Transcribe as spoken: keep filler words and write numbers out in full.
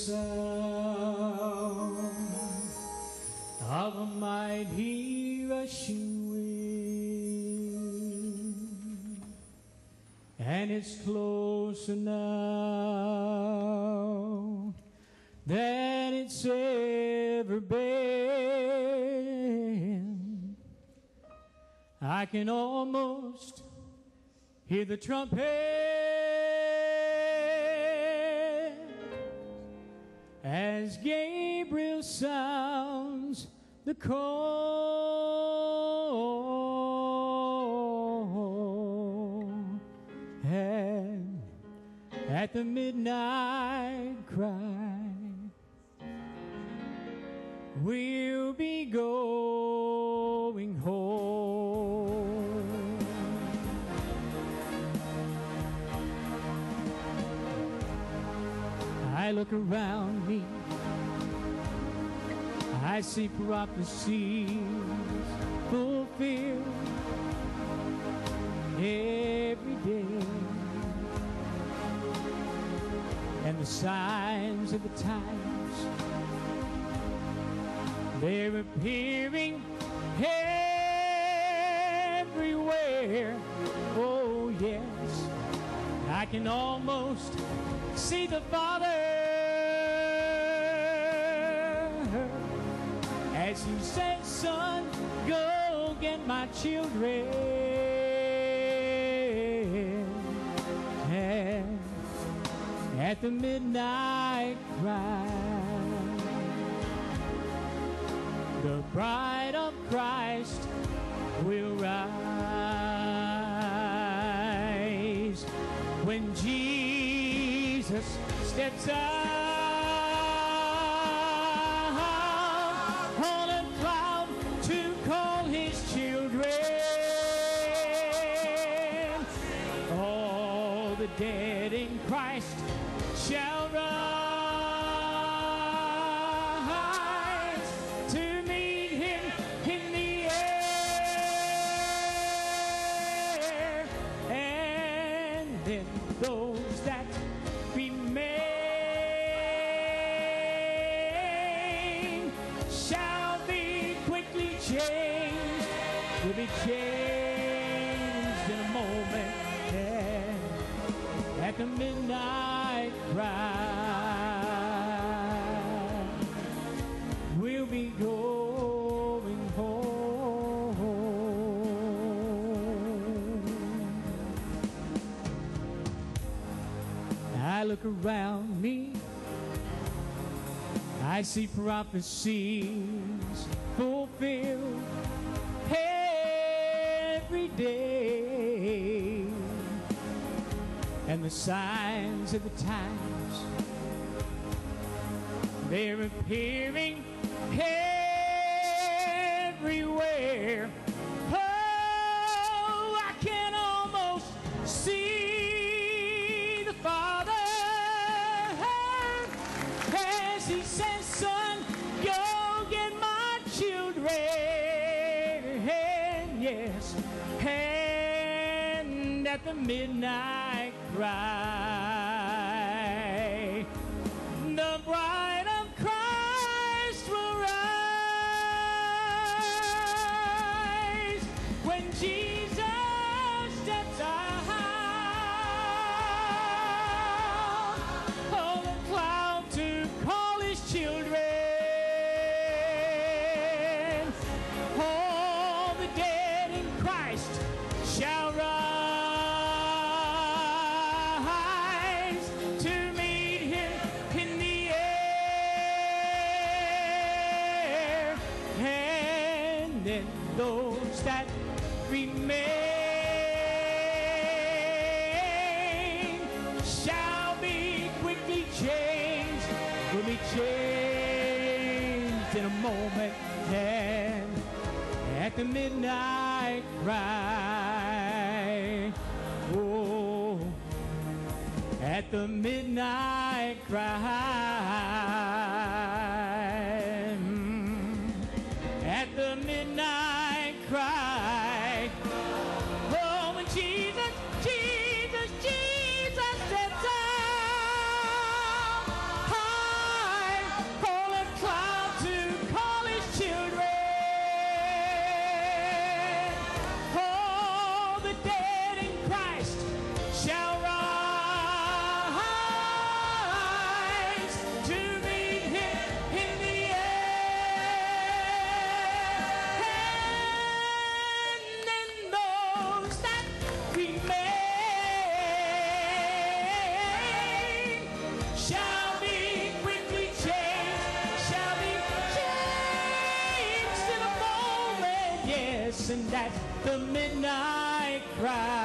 sound of a mighty rushing wind, and it's closer now than it's ever been. I can almost hear the trumpet as Gabriel sounds the call, and at the midnight cry we'll be going home. I look around me, I see prophecies fulfilled every day, and the signs of the times, they're appearing everywhere. Oh yes, I can almost see the Father as He says, son, go get my children. And at the midnight cry, the bride of Christ will rise when Jesus steps out on a cloud to call His children. All the dead in Christ shall rise to meet Him in the air, and then those that remain shall be quickly changed, will be changed in a moment, and at the midnight cry we'll be going home. I look around me, I see prophecies fulfilled every day, and the signs of the times, they're appearing everywhere. Oh, I can almost see the Father as He says, son, go get my children. Yes, and at the midnight cry, the bride of Christ will rise when Jesus steps out on the cloud to call His children. All the dead in Christ shall rise to meet Him in the air, and then those that remain shall be quickly changed, will be changed in a moment, and at the midnight cry, oh, at the midnight cry, mm, at the midnight cry, oh, when Jesus, Jesus, Jesus steps out the midnight cry.